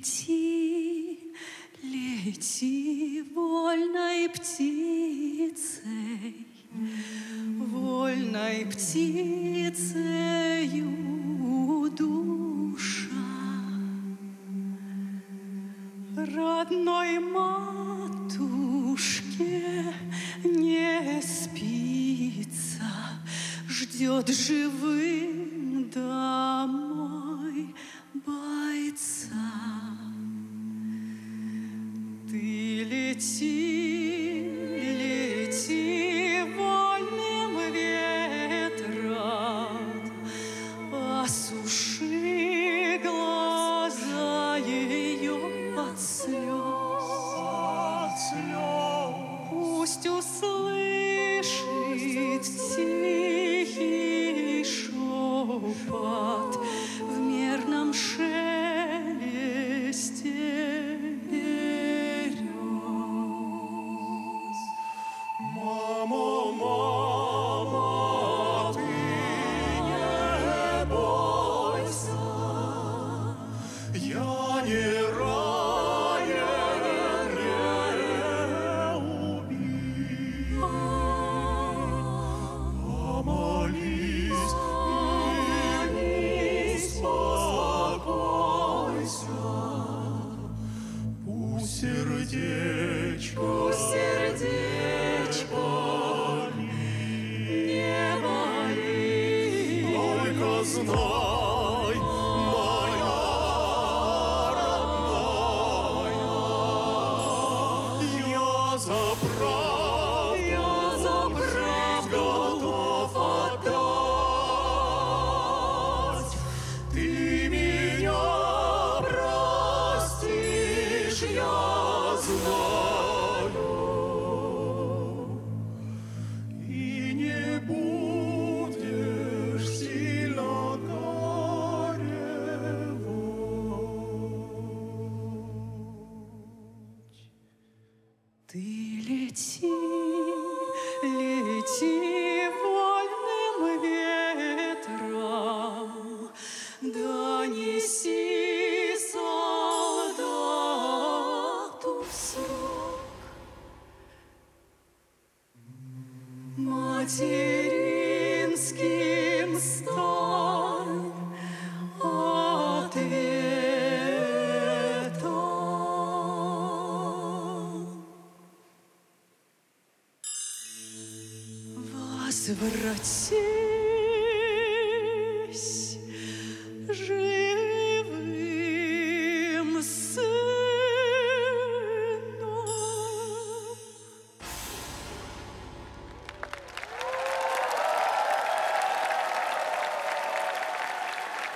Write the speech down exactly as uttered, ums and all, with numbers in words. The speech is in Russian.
Лети, лети вольной птицей, вольной птицею душа, родной матушке не спится, ждет живым домой бойца. Ты лети, лети вольным ветром, осуши глаза ее от слез. Пусть услышит тихий шепот в мерном шелесте берез. Мама, мама, ты не бойся, я не ранен, не убит. Помолись, молись, успокойся, пусть сердечко, Пусть сердечко не болит. только знай, моя родная, я за правду, Я за жизнь готов отдать. Ты меня простишь, я знаю, и не будешь сильно горевать. Ты лети, лети вольным ветром, донеси солдату срок. Материнским стань ответом. Возвратись,